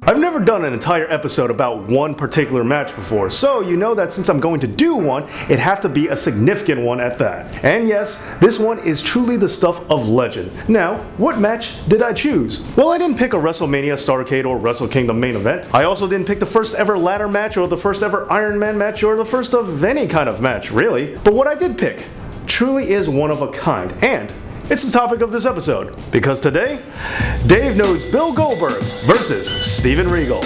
I've never done an entire episode about one particular match before, so you know that since I'm going to do one, it'd have to be a significant one at that. And yes, this one is truly the stuff of legend. Now, what match did I choose? Well, I didn't pick a WrestleMania, Starrcade, or Wrestle Kingdom main event. I also didn't pick the first ever ladder match, or the first ever Iron Man match, or the first of any kind of match, really. But what I did pick truly is one of a kind, and it's the topic of this episode, because today, Dave knows Bill Goldberg versus Steven Regal.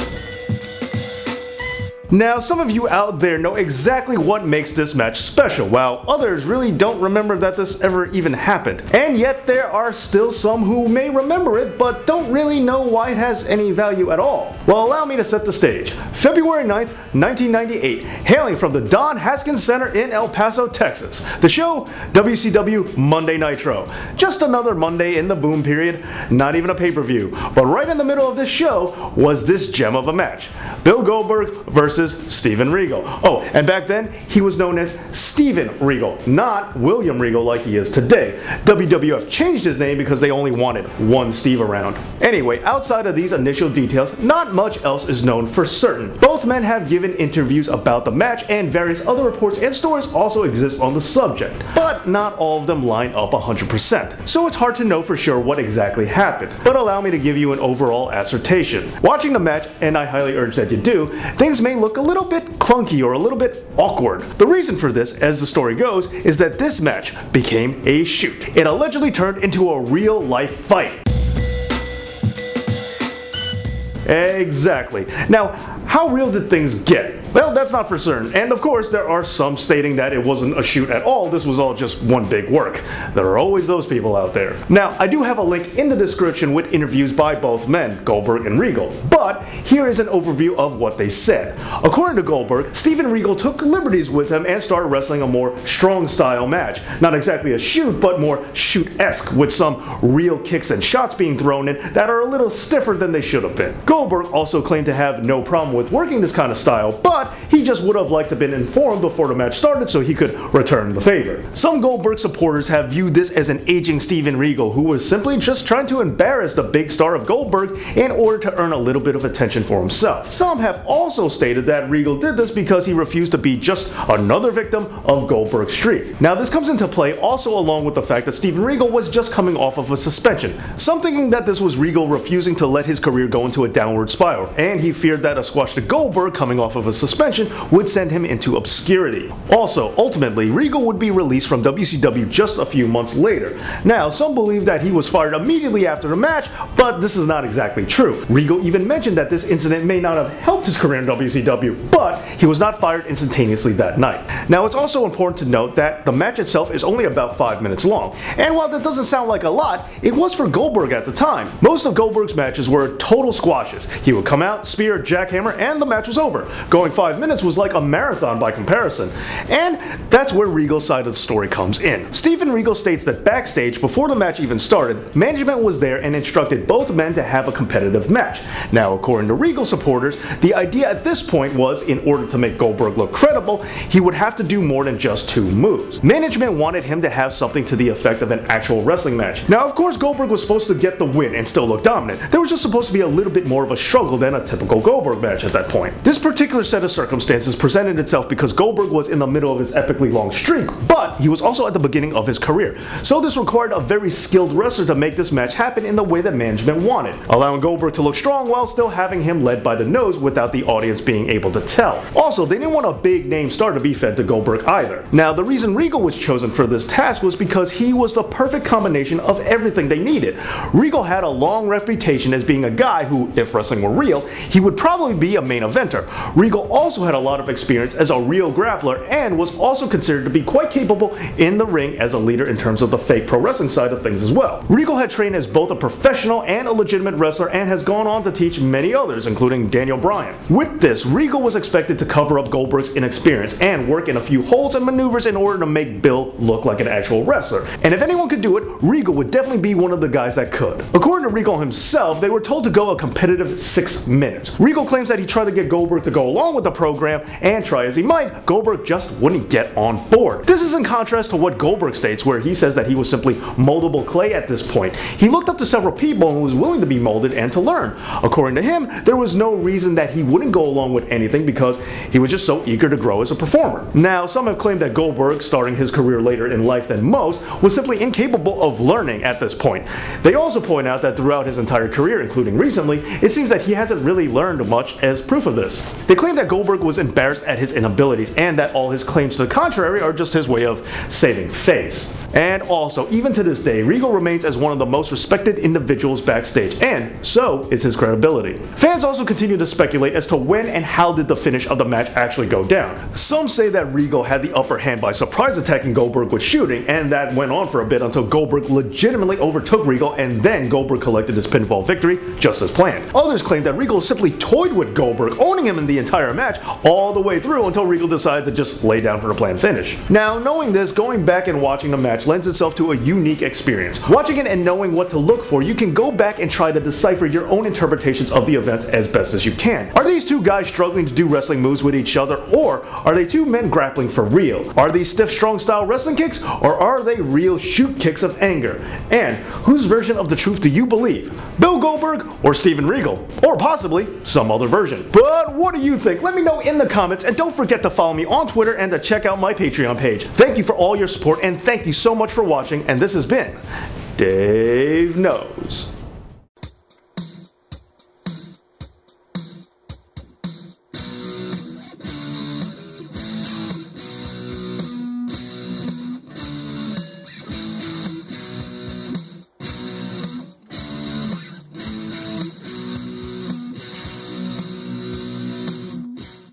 Now, some of you out there know exactly what makes this match special, while others really don't remember that this ever even happened. And yet there are still some who may remember it, but don't really know why it has any value at all. Well, allow me to set the stage. February 9th, 1998, hailing from the Don Haskins Center in El Paso, Texas. The show, WCW Monday Nitro. Just another Monday in the boom period, not even a pay-per-view. But right in the middle of this show was this gem of a match. Bill Goldberg versus Steven Regal. Oh, and back then, he was known as Steven Regal, not William Regal like he is today. WWF changed his name because they only wanted one Steve around. Anyway, outside of these initial details, not much else is known for certain. Both men have given interviews about the match, and various other reports and stories also exist on the subject, but not all of them line up 100%. So it's hard to know for sure what exactly happened, but allow me to give you an overall assertion. Watching the match, and I highly urge that you do, things may look a little bit clunky or a little bit awkward. The reason for this, as the story goes, is that this match became a shoot. It allegedly turned into a real-life fight. Exactly. Now, how real did things get? Well, that's not for certain, and of course there are some stating that it wasn't a shoot at all, this was all just one big work. There are always those people out there. Now, I do have a link in the description with interviews by both men, Goldberg and Regal, but here is an overview of what they said. According to Goldberg, Steven Regal took liberties with him and started wrestling a more strong style match. Not exactly a shoot, but more shoot-esque, with some real kicks and shots being thrown in that are a little stiffer than they should have been. Goldberg also claimed to have no problem with working this kind of style, but he just would have liked to have been informed before the match started so he could return the favor. Some Goldberg supporters have viewed this as an aging Steven Regal who was simply just trying to embarrass the big star of Goldberg in order to earn a little bit of attention for himself. Some have also stated that Regal did this because he refused to be just another victim of Goldberg's streak. Now, this comes into play also along with the fact that Steven Regal was just coming off of a suspension. Some thinking that this was Regal refusing to let his career go into a downward spiral, and he feared that a squash to Goldberg coming off of a suspension would send him into obscurity. Also, ultimately, Regal would be released from WCW just a few months later. Now, some believe that he was fired immediately after the match, but this is not exactly true. Regal even mentioned that this incident may not have helped his career in WCW, but he was not fired instantaneously that night. Now, it's also important to note that the match itself is only about 5 minutes long, and while that doesn't sound like a lot, it was for Goldberg at the time. Most of Goldberg's matches were total squashes. He would come out, spear, jackhammer, and the match was over. Going 5 minutes was like a marathon by comparison. And that's where Regal's side of the story comes in. Steven Regal states that backstage, before the match even started, management was there and instructed both men to have a competitive match. Now, according to Regal supporters, the idea at this point was, in order to make Goldberg look credible, he would have to do more than just 2 moves. Management wanted him to have something to the effect of an actual wrestling match. Now, of course, Goldberg was supposed to get the win and still look dominant. There was just supposed to be a little bit more of a struggle than a typical Goldberg match at that point. This particular set of circumstances presented itself because Goldberg was in the middle of his epically long streak, but he was also at the beginning of his career. So this required a very skilled wrestler to make this match happen in the way that management wanted, allowing Goldberg to look strong while still having him led by the nose without the audience being able to tell. Also, they didn't want a big name star to be fed to Goldberg either. Now, the reason Regal was chosen for this task was because he was the perfect combination of everything they needed. Regal had a long reputation as being a guy who, if wrestling were real, he would probably be a main eventer. Regal also had a lot of experience as a real grappler and was also considered to be quite capable in the ring as a leader in terms of the fake pro wrestling side of things as well. Regal had trained as both a professional and a legitimate wrestler and has gone on to teach many others, including Daniel Bryan. With this, Regal was expected to cover up Goldberg's inexperience and work in a few holds and maneuvers in order to make Bill look like an actual wrestler. And if anyone could do it, Regal would definitely be one of the guys that could. According to Regal himself, they were told to go a competitive 6 minutes. Regal claims that he tried to get Goldberg to go along with the the program, and try as he might, Goldberg just wouldn't get on board. This is in contrast to what Goldberg states, where he says that he was simply moldable clay at this point. He looked up to several people and was willing to be molded and to learn. According to him, there was no reason that he wouldn't go along with anything because he was just so eager to grow as a performer. Now, some have claimed that Goldberg, starting his career later in life than most, was simply incapable of learning at this point. They also point out that throughout his entire career, including recently, it seems that he hasn't really learned much as proof of this. They claim that Goldberg was embarrassed at his inabilities and that all his claims to the contrary are just his way of saving face. And also, even to this day, Regal remains as one of the most respected individuals backstage, and so is his credibility. Fans also continue to speculate as to when and how did the finish of the match actually go down. Some say that Regal had the upper hand by surprise attacking Goldberg with shooting, and that went on for a bit until Goldberg legitimately overtook Regal, and then Goldberg collected his pinfall victory just as planned. Others claim that Regal simply toyed with Goldberg, owning him in the entire match all the way through until Regal decided to just lay down for a planned finish. Now, knowing this, going back and watching the match lends itself to a unique experience. Watching it and knowing what to look for, you can go back and try to decipher your own interpretations of the events as best as you can. Are these two guys struggling to do wrestling moves with each other, or are they two men grappling for real? Are these stiff strong style wrestling kicks, or are they real shoot kicks of anger? And whose version of the truth do you believe? Bill Goldberg or Steven Regal? Or possibly some other version. But what do you think? Let me know in the comments, and don't forget to follow me on Twitter and to check out my Patreon page. Thank you for all your support, and thank you so much for watching, and this has been Dave Knows.